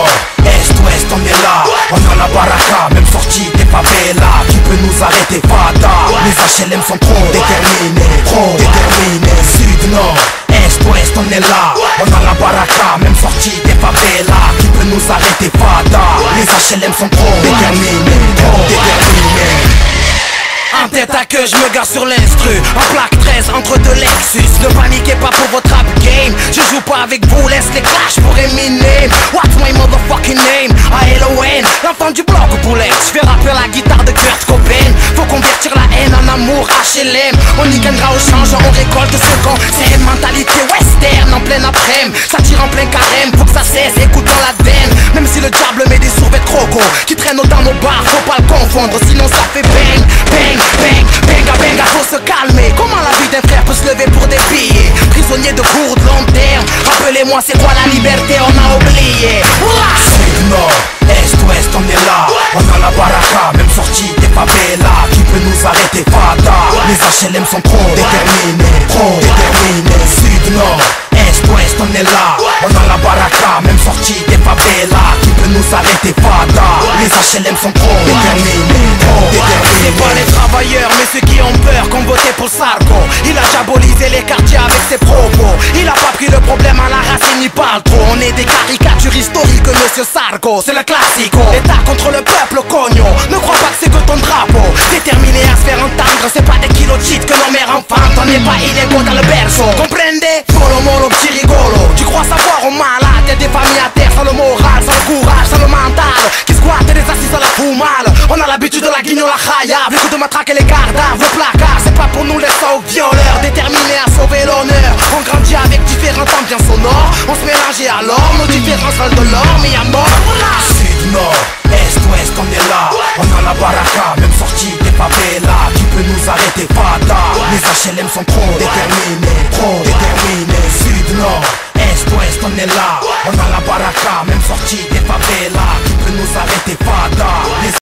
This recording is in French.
nord, est, ouest, on est là. On a la baraka, même sortie des favelas. Qui peut nous arrêter, fada? Les HLM sont trop déterminés, sud, nord, est, ouest, on est là. On a la baraka, même sortie des favelas. Qui peut nous arrêter, fada? Les HLM sont trop déterminés, En tête à queue, je me gare sur l'instru. En plaque 13 entre deux Lexus. Ne paniquez pas pour votre rap game. Je joue pas avec vous, laisse les clashs pour Eminem. What's my motherfucking name? A-L-O-N, l'enfant du bloc au poulet. Je fais rapper la guitare de Kurt Cobain. Faut convertir la haine en amour, HLM. On y gagnera au change, on récolte ce qu'on. C'est une mentalité western en plein après-midi. Ça tire en plein carême, faut que ça cesse, écoutons la den. Même si le diable met des survêtements croco qui traînent dans nos bars, faut pas le confondre, sinon ça fait bang, bang, bang, benga, benga, faut se calmer. Comment la vie d'un frère peut se lever pour des billets? Prisonnier de court, de long terme. Rappelez-moi c'est quoi la liberté, on a oublié. Sud, nord, est, ouest, on est là. On a la baraka, même sortie des favelas. Qui peut nous arrêter, fada? Les HLM sont trop déterminés, sud, nord, est, ouest, on est là. On a la baraka, même sortie des favelas. Qui peut nous arrêter, fada? Les HLM sont trop déterminés, C'est pas les travailleurs, mais ceux qui ont peur, qu'on votait pour Sarko. Il a diabolisé les quartiers avec ses propos. Il a pas pris le problème à la racine, il parle trop. On est des caricatures historiques, monsieur Sarko. C'est le classico. L'État contre le peuple, cognon. Ne crois pas que c'est que ton drapeau. Déterminé à se faire entendre, c'est pas des kilos de shit que nos mères enfantent. On n'est pas illégaux dans le berceau. Comprendez? Molo molo, petit rigolo. Tu crois savoir au malade? Y'a des familles à terre sans le moral, sans le courage, sans le mental. Qui squattent des assises à la foumale. On a l'habitude de la guignol, la chaya. Les coups de matraque et les gardaves, le placard. C'est pas pour nous les sauts violeurs. Déterminés à sauver l'honneur. On grandit avec différentes ambiances sonores. On se mélange et alors nos différences valent de l'or. Mais y'a mort. Sud, nord, est, ouest, on est là. On a la baraka, même sortie des favelas. Qui peut nous arrêter, fada? Les HLM sont trop déterminés, sud, nord, est, ouest, on est là. On a la baraka, même sortie des favelas. Qui peut nous arrêter, fada?